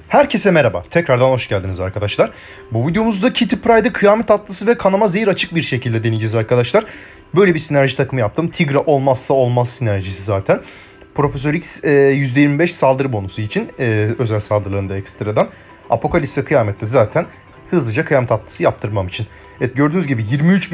Herkese merhaba. Tekrardan hoş geldiniz arkadaşlar. Bu videomuzda Kitty Pryde'ı kıyamet atlısı ve kanama zehir açık bir şekilde deneyeceğiz arkadaşlar. Böyle bir sinerji takımı yaptım. Tigra olmazsa olmaz sinerjisi zaten. Profesör X %25 saldırı bonusu için özel saldırılarında ekstradan. Apokalips ve Kıyamet'te zaten hızlıca kıyamet atlısı yaptırmam için. Evet, gördüğünüz gibi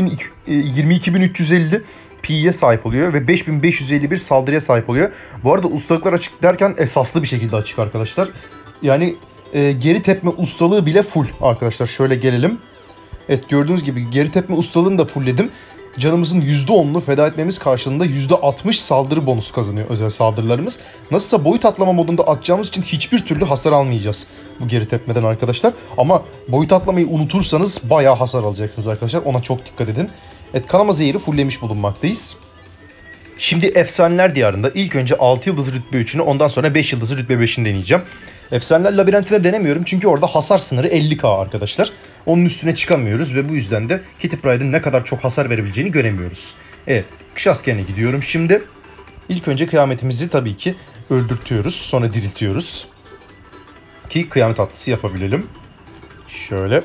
22.350 P'ye sahip oluyor ve 5551 saldırıya sahip oluyor. Bu arada ustalıklar açık derken esaslı bir şekilde açık arkadaşlar. Yani geri tepme ustalığı bile full arkadaşlar. Şöyle gelelim. Evet, gördüğünüz gibi geri tepme ustalığını da fullledim. Canımızın %10'unu feda etmemiz karşılığında %60 saldırı bonusu kazanıyor özel saldırılarımız. Nasılsa boyut atlama modunda atacağımız için hiçbir türlü hasar almayacağız bu geri tepmeden arkadaşlar. Ama boyut atlamayı unutursanız bayağı hasar alacaksınız arkadaşlar. Ona çok dikkat edin. Evet, kanama zehri fulllemiş bulunmaktayız. Şimdi Efsaneler Diyarı'nda ilk önce 6 yıldız rütbe 3'ünü, ondan sonra 5 yıldızı rütbe 5'ini deneyeceğim. Efsaneler Labirentine denemiyorum çünkü orada hasar sınırı 50k arkadaşlar. Onun üstüne çıkamıyoruz ve bu yüzden de Kitty Pryde'ın ne kadar çok hasar verebileceğini göremiyoruz. Evet, kış askerine gidiyorum şimdi. İlk önce kıyametimizi tabii ki öldürtüyoruz, sonra diriltiyoruz. Ki kıyamet atlısı yapabilelim. Şöyle.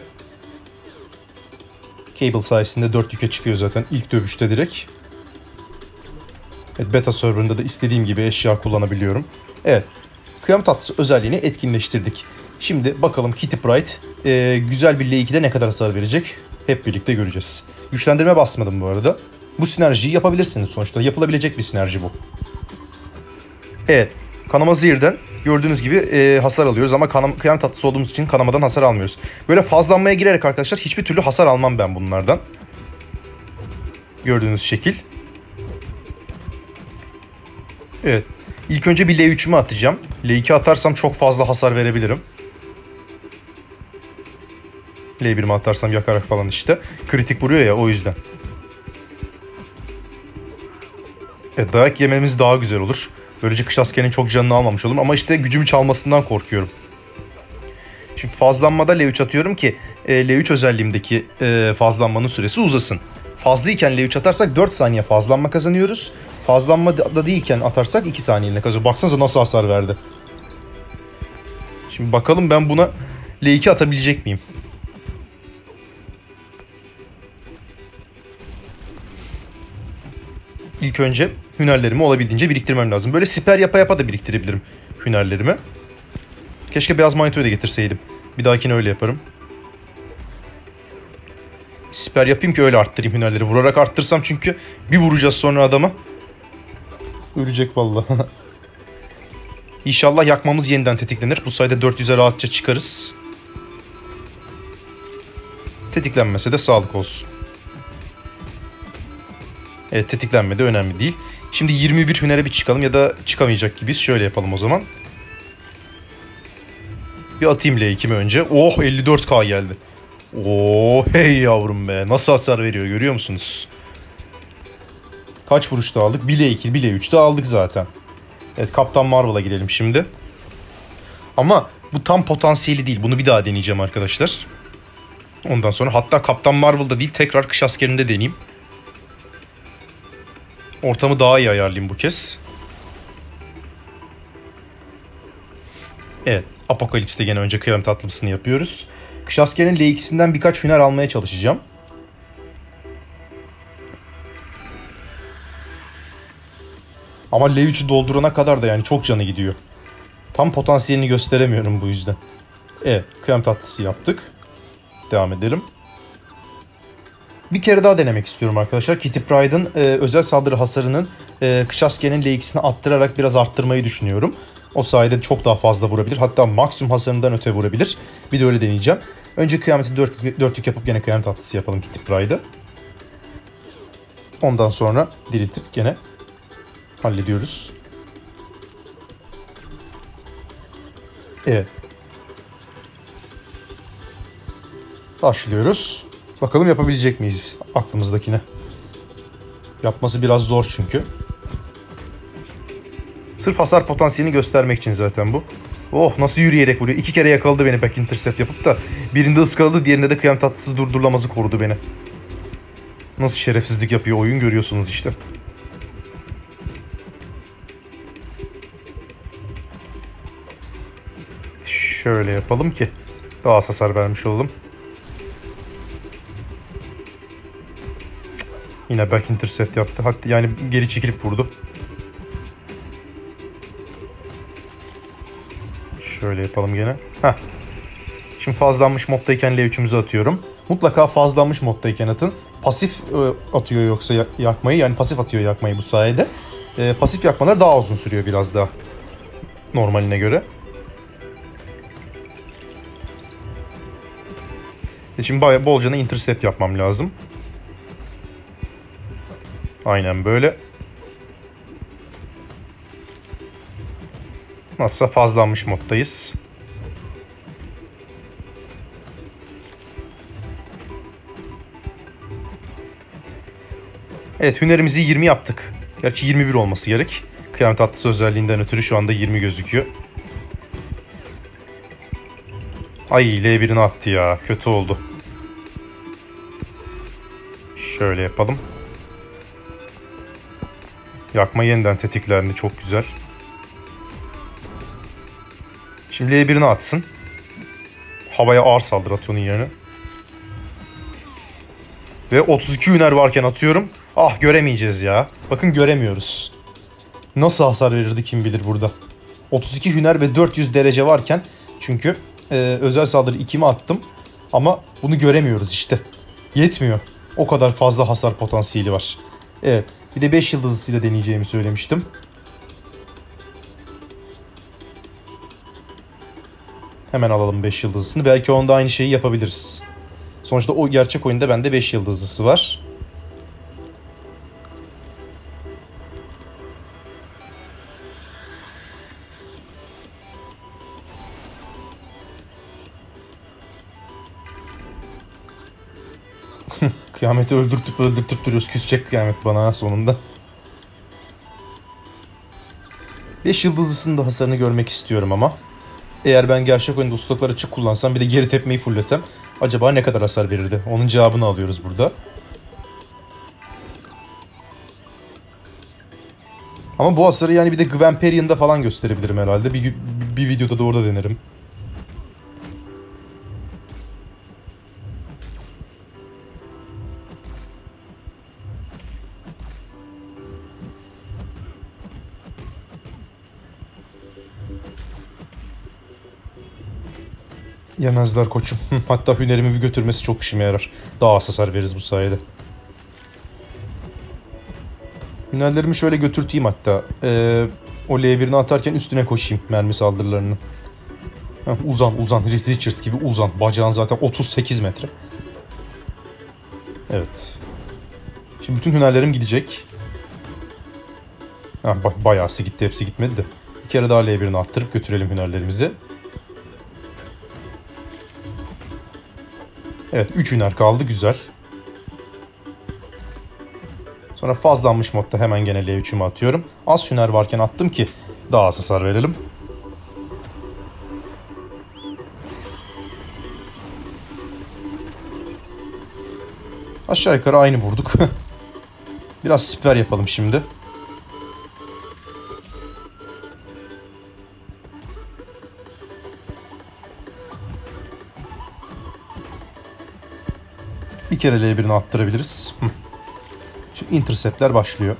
Cable sayesinde 4 yüke çıkıyor zaten ilk dövüşte direkt. Evet, beta serverında da istediğim gibi eşya kullanabiliyorum. Evet, kıyamet atlısı özelliğini etkinleştirdik. Şimdi bakalım Kitty Pryde güzel bir L2'de ne kadar hasar verecek? Hep birlikte göreceğiz. Güçlendirme basmadım bu arada. Bu sinerjiyi yapabilirsiniz sonuçta. Yapılabilecek bir sinerji bu. Evet, kanama zehirden gördüğünüz gibi hasar alıyoruz ama kıyamet atlısı olduğumuz için kanamadan hasar almıyoruz. Böyle fazlanmaya girerek arkadaşlar hiçbir türlü hasar almam ben bunlardan. Gördüğünüz şekil. Evet. İlk önce bir L3'ümü atacağım. L2 atarsam çok fazla hasar verebilirim. L1'imi atarsam yakarak falan işte. Kritik vuruyor ya, o yüzden. Evet, dayak yememiz daha güzel olur. Böylece kış askerinin çok canını almamış olurum. Ama işte gücümü çalmasından korkuyorum. Şimdi fazlanmada L3 atıyorum ki L3 özelliğimdeki fazlanmanın süresi uzasın. Fazlıyken L3 atarsak 4 saniye fazlanma kazanıyoruz. Fazlanmada değilken atarsak 2 saniyeliğine kazanıyoruz. Baksanıza nasıl hasar verdi. Şimdi bakalım ben buna L2 atabilecek miyim? İlk önce hünerlerimi olabildiğince biriktirmem lazım. Böyle siper yapa yapa da biriktirebilirim hünerlerimi. Keşke beyaz manitoyu da getirseydim. Bir dahakine öyle yaparım. Siper yapayım ki öyle arttırayım hünerleri. Vurarak arttırsam çünkü bir vuracağız sonra adama. Ölecek vallahi. İnşallah yakmamız yeniden tetiklenir. Bu sayede 400'e rahatça çıkarız. Tetiklenmese de sağlık olsun. Evet, tetiklenmedi, önemli değil. Şimdi 21 hünere bir çıkalım ya da çıkamayacak gibiyiz. Şöyle yapalım o zaman. Bir atayım L2'mi önce. Oh, 54k geldi. Oh, hey yavrum be. Nasıl hasar veriyor görüyor musunuz? Kaç vuruşta aldık? 1 L2, 1 L3'te aldık zaten. Evet, Kaptan Marvel'a gidelim şimdi. Ama bu tam potansiyeli değil. Bunu bir daha deneyeceğim arkadaşlar. Ondan sonra hatta Kaptan Marvel'da değil, tekrar kış askerinde deneyeyim. Ortamı daha iyi ayarlayayım bu kez. Evet, Apokalips'te gene önce kıyamet atlısını yapıyoruz. Kış askerinin L2'sinden birkaç hüner almaya çalışacağım. Ama L3'ü doldurana kadar da yani çok canı gidiyor. Tam potansiyelini gösteremiyorum bu yüzden. Evet, kıyamet atlısı yaptık. Devam edelim. Bir kere daha denemek istiyorum arkadaşlar. Kitty Pryde'ın özel saldırı hasarının kış askerinin L2'sini attırarak biraz arttırmayı düşünüyorum. O sayede çok daha fazla vurabilir. Hatta maksimum hasarından öte vurabilir. Bir de öyle deneyeceğim. Önce kıyameti 4'lük yapıp gene kıyamet atlısı yapalım Kitty Pryde'ı. Ondan sonra diriltip gene hallediyoruz. Evet. Başlıyoruz. Bakalım yapabilecek miyiz aklımızdakine. Yapması biraz zor çünkü. Sırf hasar potansiyelini göstermek için zaten bu. Oh, nasıl yürüyerek vuruyor. 2 kere yakaladı beni back intercept yapıp da. Birinde ıskaladı, diğerinde de kıyamet atlısı durdurulamazı korudu beni. Nasıl şerefsizlik yapıyor oyun görüyorsunuz işte. Şöyle yapalım ki daha az hasar vermiş olalım. Yine back intercept yaptı. Hatta yani geri çekilip vurdu. Şöyle yapalım gene. Heh. Şimdi fazlanmış moddayken L3'ümüzü atıyorum. Mutlaka fazlanmış moddayken atın. Pasif atıyor yoksa yakmayı. Yani pasif atıyor yakmayı bu sayede. Pasif yakmalar daha uzun sürüyor biraz daha. Normaline göre. Şimdi bolcana intercept yapmam lazım. Aynen böyle. Nasılsa fazlanmış moddayız. Evet, hünerimizi 20 yaptık. Gerçi 21 olması gerek. Kıyamet Atlısı özelliğinden ötürü şu anda 20 gözüküyor. Ay, L1'ini attı ya. Kötü oldu. Şöyle yapalım. Yakma yeniden tetiklendi. Çok güzel. Şimdi L1'ini atsın. Havaya ağır saldırı atıyor onun yerine. Ve 32 hüner varken atıyorum. Ah, göremeyeceğiz ya. Bakın, göremiyoruz. Nasıl hasar verirdi kim bilir burada. 32 hüner ve 400 derece varken çünkü özel saldırı 2'mi attım. Ama bunu göremiyoruz işte. Yetmiyor. O kadar fazla hasar potansiyeli var. Evet. Bir de 5 yıldızlısıyla deneyeceğimi söylemiştim. Hemen alalım 5 yıldızlısını. Belki onda aynı şeyi yapabiliriz. Sonuçta o gerçek oyunda bende 5 yıldızlısı var. Kıyameti öldürtüp duruyoruz. Küsecek kıyamet bana sonunda. 5 yıldızlısının da hasarını görmek istiyorum ama. Eğer ben gerçek oyunda ustalıklar açık kullansam bir de geri tepmeyi fullesem acaba ne kadar hasar verirdi? Onun cevabını alıyoruz burada. Ama bu hasarı yani bir de Gwenperion'da falan gösterebilirim herhalde. Bir videoda da orada denerim. Yemezler koçum. Hatta hünerimi bir götürmesi çok işime yarar. Daha az hasar veririz bu sayede. Hünerlerimi şöyle götürteyim hatta. O L1'ini atarken üstüne koşayım mermi saldırılarını. Uzan. Richard gibi uzan. Bacağın zaten 38 metre. Evet. Şimdi bütün hünerlerim gidecek. Bak, bayağısı gitti. Hepsi gitmedi de. Bir kere daha L1'ini attırıp götürelim hünerlerimizi. Evet, 3 hüner kaldı. Güzel. Sonra fazlanmış modda hemen gene L3'ümü atıyorum. Az hüner varken attım ki daha az hasar verelim. Aşağı yukarı aynı vurduk. Biraz siper yapalım şimdi. Bir kere L1'ini attırabiliriz. Şimdi interceptler başlıyor.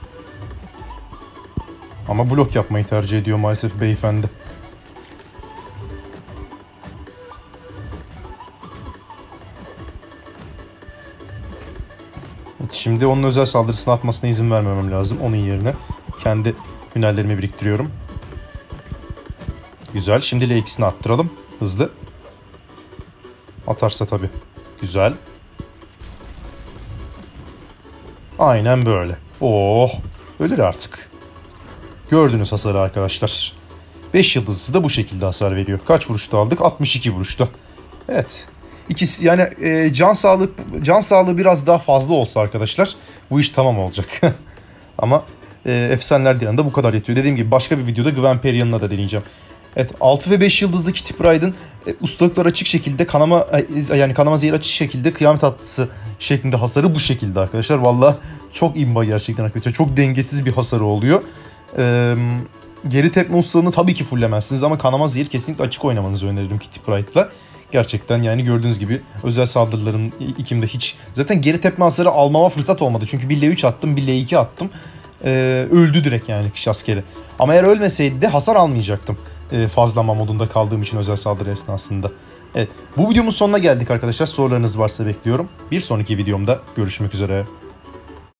Ama blok yapmayı tercih ediyor maalesef beyefendi. Evet, şimdi onun özel saldırısını atmasına izin vermemem lazım. Onun yerine kendi hünerlerimi biriktiriyorum. Güzel. Şimdi L2'sini attıralım. Hızlı. Atarsa tabii. Güzel. Aynen böyle. Oh. Ölür artık. Gördünüz hasarı arkadaşlar. 5 yıldızlısı da bu şekilde hasar veriyor. Kaç vuruşta aldık? 62 vuruşta. Evet. İkisi yani can sağlığı biraz daha fazla olsa arkadaşlar bu iş tamam olacak. Ama efsaneler yanında bu kadar yetiyor. Dediğim gibi başka bir videoda Gwenperion'la da deneyeceğim. Evet, 6 ve 5 yıldızlı Kitty Pryde'ın ustalıklar açık şekilde kanama zehir açık şekilde kıyamet atlısı şeklinde hasarı bu şekilde arkadaşlar. Vallahi çok imba gerçekten arkadaşlar. Çok dengesiz bir hasarı oluyor. geri tepme ustalığını tabii ki fullemezsiniz ama kanama zehir kesinlikle açık oynamanızı öneririm Kitty Pryde'la. Gerçekten yani gördüğünüz gibi özel saldırıların ikimde hiç... Zaten geri tepme hasarı almama fırsat olmadı. Çünkü bir L3 attım, bir L2 attım. Öldü direkt yani kış askeri. Ama eğer ölmeseydi de hasar almayacaktım. Fazlama modunda kaldığım için özel saldırı esnasında. Evet, bu videomun sonuna geldik arkadaşlar. Sorularınız varsa bekliyorum. Bir sonraki videomda görüşmek üzere.